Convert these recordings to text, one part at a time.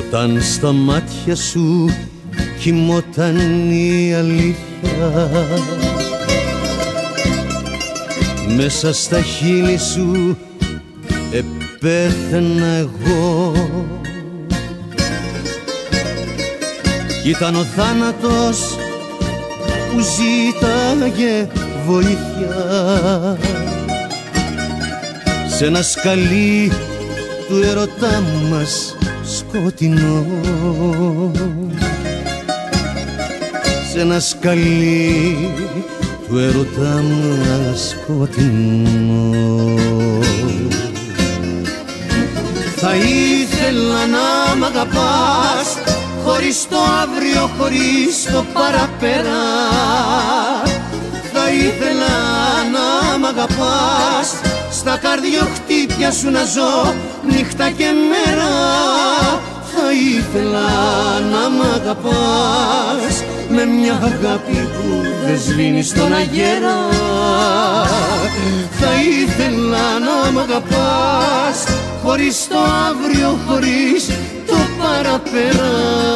Όταν στα μάτια σου κοιμόταν η αλήθεια, μέσα στα χείλη σου επέθαινα εγώ. Κι ήταν ο θάνατος που ζήταγε βοήθεια σε ένα σκαλί του ερωτά μας σκοτεινό, σε ένα σκαλί του ερωτά μας σκοτεινό. Θα ήθελα να μ' αγαπάς χωρίς το αύριο, χωρίς το παραπέρα. Θα ήθελα να μ' αγαπάς στα καρδιοχτύπια σου να ζω νύχτα και μέρα. Θα ήθελα να μ' αγαπάς με μια αγάπη που δεν σβήνει στον αγέρα. Θα ήθελα να μ' αγαπάς χωρίς το αύριο, χωρίς το παραπέρα.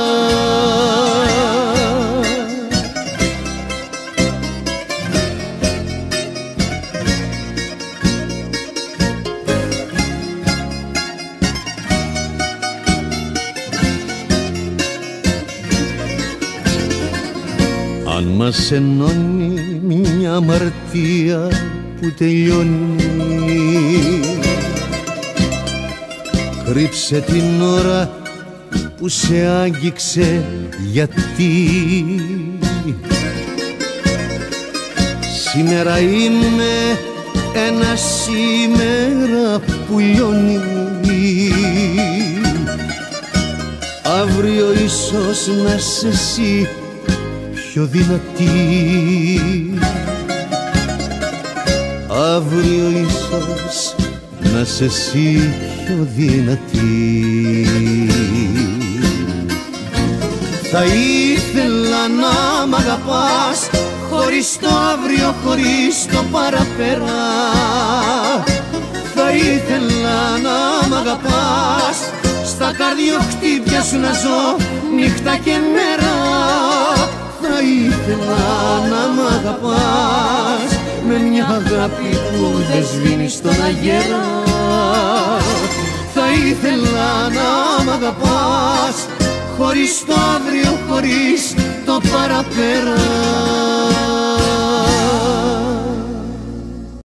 Αν μας ενώνει μια αμαρτία που τελειώνει, κρύψε την ώρα που σε άγγιξε, γιατί σήμερα είμαι ένα σήμερα που λιώνει. Αύριο ίσως να είσαι εσύ πιο δυνατή. Αύριο ίσως να είσαι εσύ πιο δυνατή. Θα ήθελα να μ' αγαπάς χωρίς το αύριο, χωρίς το παραπέρα. Θα ήθελα να μ' αγαπάς στα καρδιοχτύπια σου να ζω νύχτα και μέρα. Θα ήθελα να μ' αγαπάς με μια αγάπη που δεν σβήνει στον αγέρα. Θα ήθελα να μ' αγαπάς χωρίς το αύριο, χωρίς το παραπέρα.